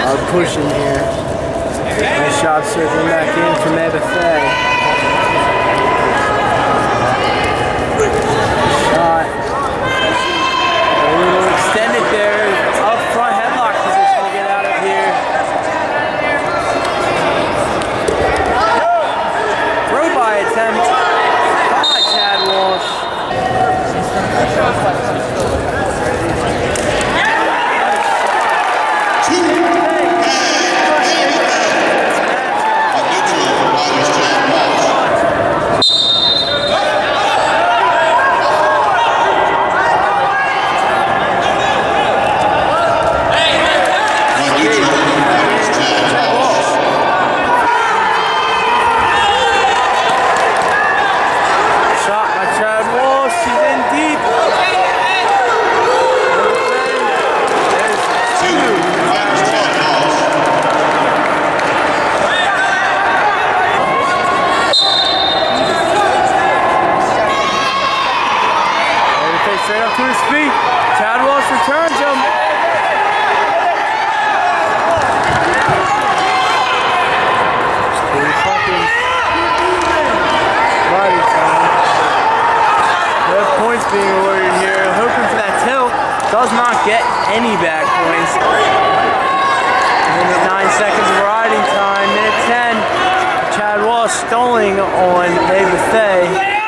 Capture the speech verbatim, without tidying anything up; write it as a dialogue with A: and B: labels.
A: are pushing here. Nice shot circling back in from Ebafay. Shot. A little extended there. Up front headlock position to get out of here. Throw by attempt by Chad Walsh. Straight up to his feet. Chad Walsh returns him. Pretty fucking body time. No points being awarded here. Hoping for that tilt. Does not get any back points. Minute nine seconds of riding time. Minute ten. Chad Walsh stalling on Ebafay.